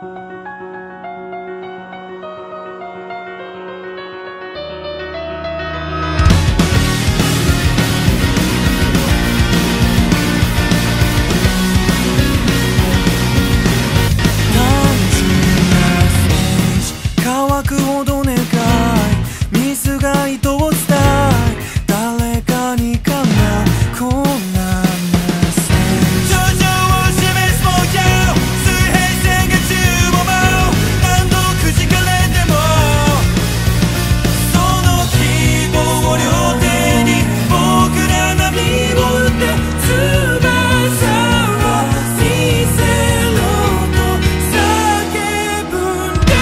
乾くほど願い水が糸を伝え誰かにかなうこんなメッセージ頂上を示すもや水平線が宙を舞う何度くじかれてもその希望を両手に僕ら波を打って翼を見せろと叫ぶんだ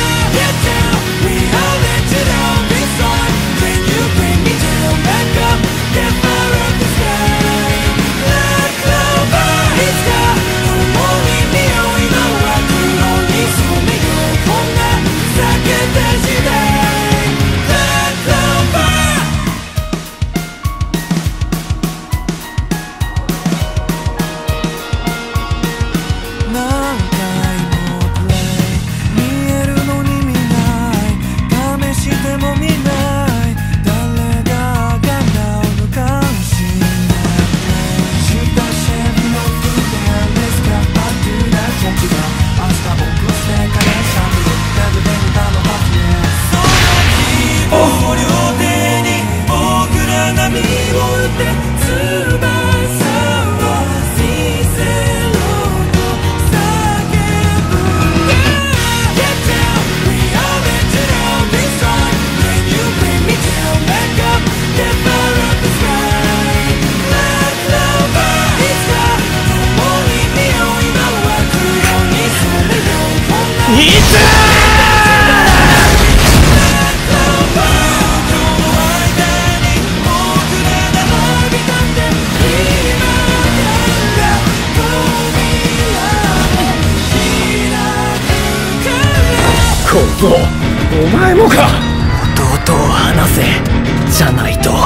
小僧、お前もか。弟を離せじゃないと。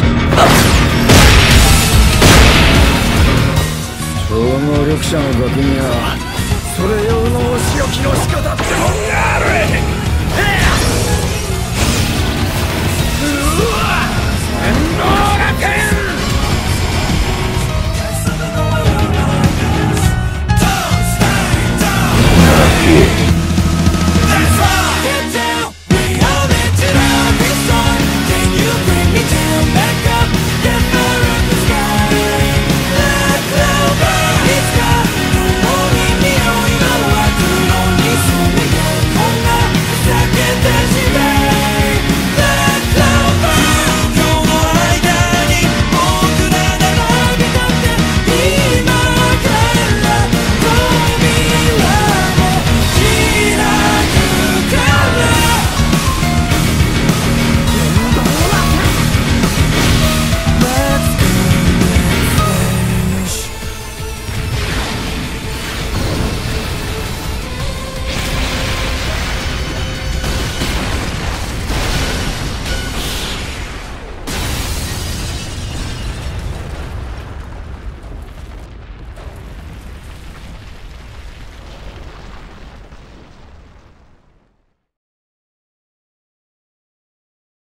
超能力者のガキにはそれ用のお仕置きの仕方ってもんがある。